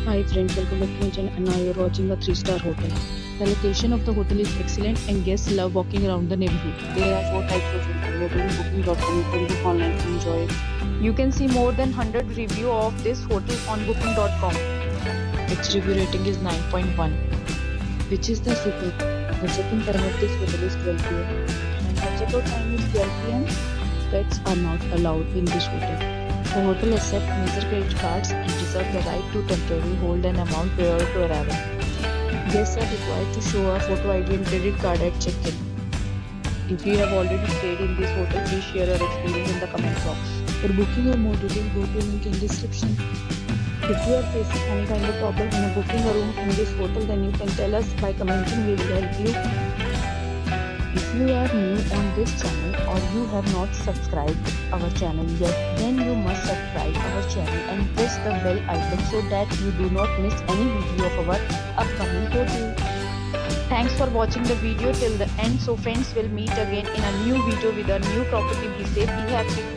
Hi friends, welcome back to my channel and now you are watching a 3-star hotel. The location of the hotel is excellent and guests love walking around the neighborhood. There are 4 types of hotels available in booking.com. You can book online and enjoy it. You can see more than 100 reviews of this hotel on booking.com. Its review rating is 9.1, which is the super. The check-in time of this hotel is 12 p.m. and the check-out time is 12 p.m. Pets are not allowed in this hotel. The hotel accepts major credit cards and reserves the right to temporarily hold an amount prior to arrival. Guests are required to show a photo ID and credit card at check-in. If you have already stayed in this hotel, please share your experience in the comment box. For booking or more details, go to link in description. If you are facing any kind of problem in booking a room in this hotel, then you can tell us by commenting. We will help you. If you are new on this channel or you have not subscribed our channel yet, then you must subscribe our channel and press the bell icon so that you do not miss any video of our upcoming hotel. Thanks for watching the video till the end. So friends, will meet again in a new video with a new property. Be safe, be happy.